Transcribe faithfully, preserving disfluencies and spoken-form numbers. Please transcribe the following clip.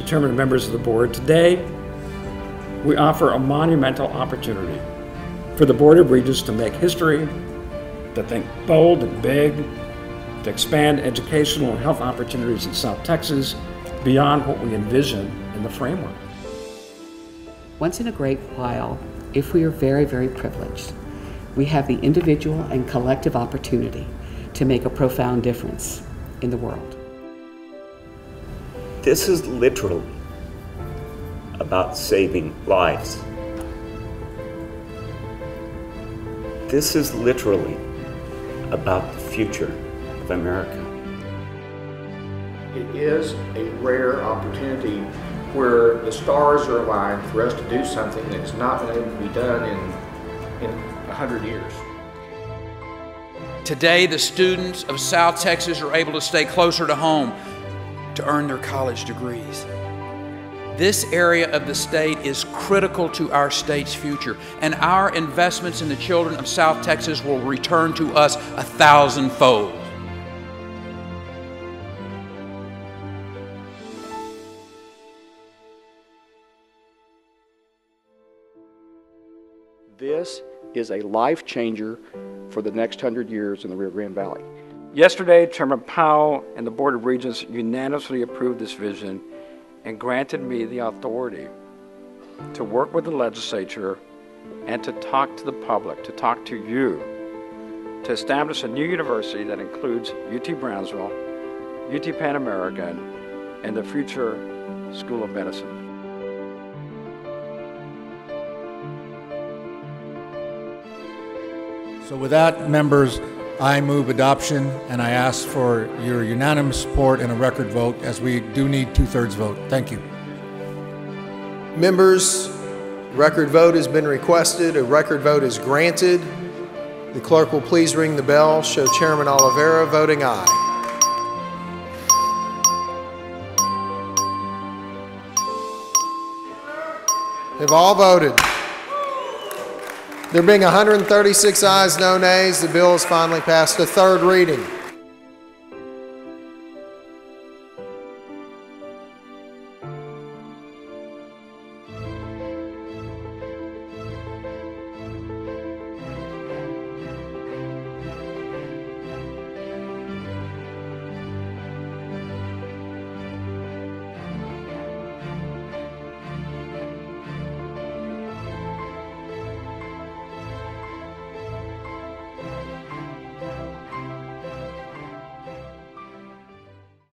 Chairman and members of the board, today we offer a monumental opportunity for the Board of Regents to make history, to think bold and big, to expand educational and health opportunities in South Texas beyond what we envision in the framework. Once in a great while, if we are very, very privileged, we have the individual and collective opportunity to make a profound difference in the world. This is literally about saving lives. This is literally about the future of America. It is a rare opportunity where the stars are aligned for us to do something that's not been able to be done in, in a hundred years. Today, the students of South Texas are able to stay closer to home to earn their college degrees. This area of the state is critical to our state's future, and our investments in the children of South Texas will return to us a thousandfold. This is a life changer for the next hundred years in the Rio Grande Valley. Yesterday, Chairman Powell and the Board of Regents unanimously approved this vision and granted me the authority to work with the legislature and to talk to the public, to talk to you, to establish a new university that includes U T Brownsville, U T Pan American, and the future School of Medicine. So with that, members, I move adoption, and I ask for your unanimous support and a record vote, as we do need two-thirds vote. Thank you. Members, record vote has been requested. A record vote is granted. The clerk will please ring the bell. Show Chairman Oliveira voting aye. Have all voted? There being one hundred thirty-six ayes, no nays, the bill is finally passed to third reading.